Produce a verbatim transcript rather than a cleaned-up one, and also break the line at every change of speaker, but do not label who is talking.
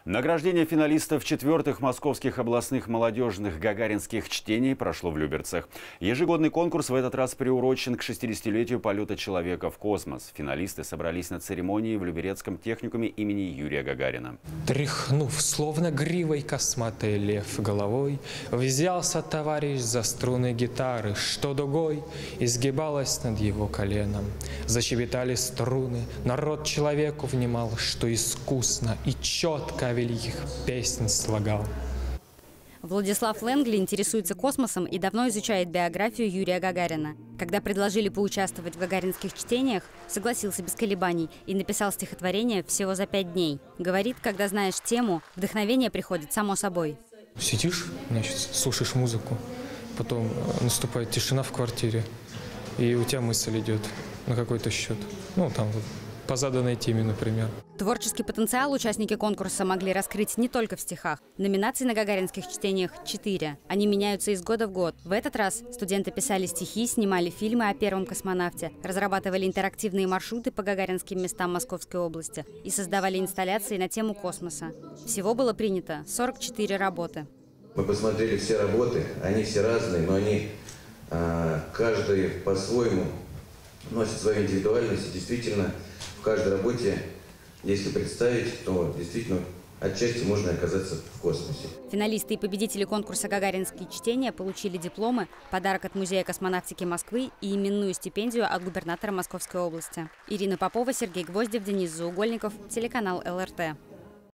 Награждение финалистов четвертых московских областных молодежных гагаринских чтений прошло в Люберцах. Ежегодный конкурс в этот раз приурочен к шестидесятилетию полета человека в космос. Финалисты собрались на церемонии в Люберецком техникуме имени Юрия Гагарина.
Тряхнув, словно гривой косматый лев головой, взялся товарищ за струны гитары, что дугой изгибалась над его коленом. Защебетали струны, народ человеку внимал, что искусно и четко великих песен слагал.
Владислав Лэнгли интересуется космосом и давно изучает биографию Юрия Гагарина. Когда предложили поучаствовать в гагаринских чтениях, согласился без колебаний и написал стихотворение всего за пять дней. Говорит, когда знаешь тему, вдохновение приходит само собой.
Сидишь, значит, слушаешь музыку, потом наступает тишина в квартире, и у тебя мысль идет на какой-то счет. Ну, там вот. По заданной теме, например.
Творческий потенциал участники конкурса могли раскрыть не только в стихах. Номинаций на гагаринских чтениях четыре. Они меняются из года в год. В этот раз студенты писали стихи, снимали фильмы о первом космонавте, разрабатывали интерактивные маршруты по гагаринским местам Московской области и создавали инсталляции на тему космоса. Всего было принято сорок четыре работы.
Мы посмотрели все работы, они все разные, но они а, каждый по-своему носит свою индивидуальность. И действительно, в каждой работе, если представить, то действительно отчасти можно оказаться в космосе.
Финалисты и победители конкурса «Гагаринские чтения» получили дипломы, подарок от Музея космонавтики Москвы и именную стипендию от губернатора Московской области. Ирина Попова, Сергей Гвоздев, Денис Заугольников, телеканал эл эр тэ.